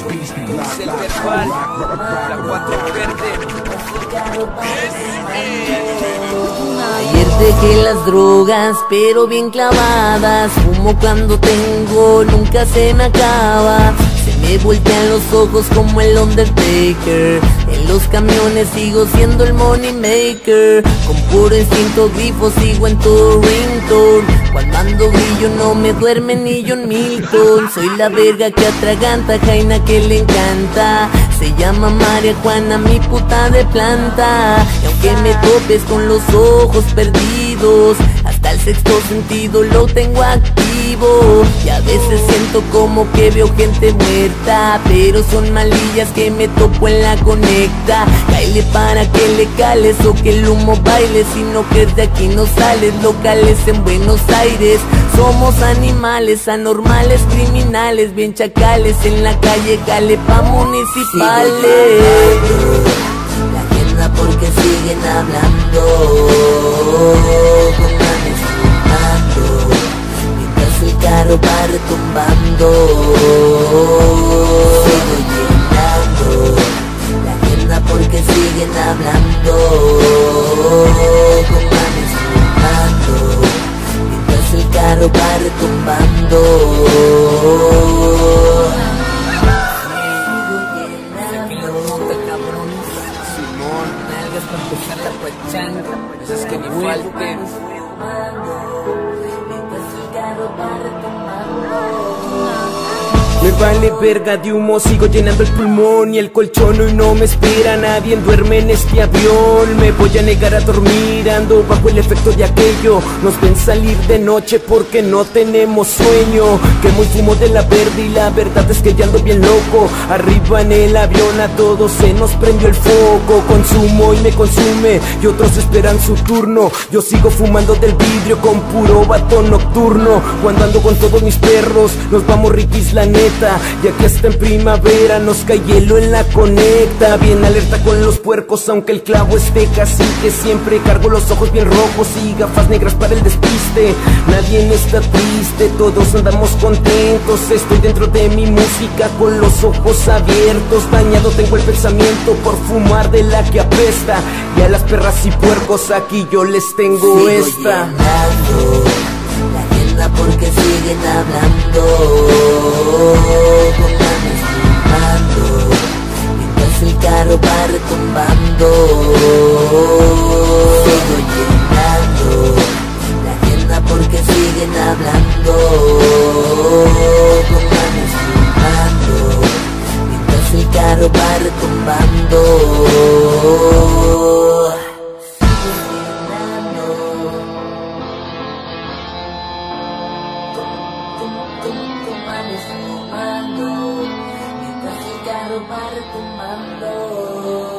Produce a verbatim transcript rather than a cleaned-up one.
Es el verbal, la cuatro verde. Ayer dejé las drogas, pero bien clavadas. Fumo cuando tengo, nunca se me acaba. Se me voltean los ojos como el Undertaker. En los camiones sigo siendo el money maker. Con puro instinto grifo sigo en todo ringtone. Cuando ando brillo no me duerme ni John Milton. Soy la verga que atraganta, Jaina que le encanta. Se llama María Juana, mi puta de planta. Y aunque me topes con los ojos perdidos, hasta el sexto sentido lo tengo activo. Y a veces siento como que veo gente muerta, pero son malillas que me topo en la conecta. Cáele para que le cales o que el humo baile. Si no crees de aquí no sales, locales en Buenos Aires. Somos animales, anormales, criminales, bien chacales. En la calle Calepa municipales. La agenda porque siguen hablando, con manes fumando, mientras el carro va retumbando. Sigo llenando la agenda porque siguen hablando, con manes fumando, mientras el carro va retumbando. Esas que ni falten. Me vale verga de humo, sigo llenando el pulmón y el colchón. Hoy no me espera, nadie duerme en este avión. Me voy a negar a dormir, ando bajo el efecto de aquello. Nos ven salir de noche porque no tenemos sueño. Quemo y fumo de la verde y la verdad es que ya ando bien loco. Arriba en el avión a todos se nos prendió el foco. Consumo y me consume y otros esperan su turno. Yo sigo fumando del vidrio con puro vato nocturno. Cuando ando con todos mis perros, nos vamos riquis la neta. Ya que hasta en primavera nos cae hielo en la conecta. Bien alerta con los puercos aunque el clavo esté casi que siempre cargo los ojos bien rojos y gafas negras para el despiste. Nadie está triste, todos andamos contentos. Estoy dentro de mi música con los ojos abiertos. Dañado tengo el pensamiento por fumar de la que apesta. Y a las perras y puercos aquí yo les tengo Sigo esta llenando la agenda porque siguen hablando, con manes fumando, mientras el carro va retumbando. Sigo llenando la agenda porque siguen hablando, con manes fumando, mientras el carro va retumbando. Mientras el carro va retumbando.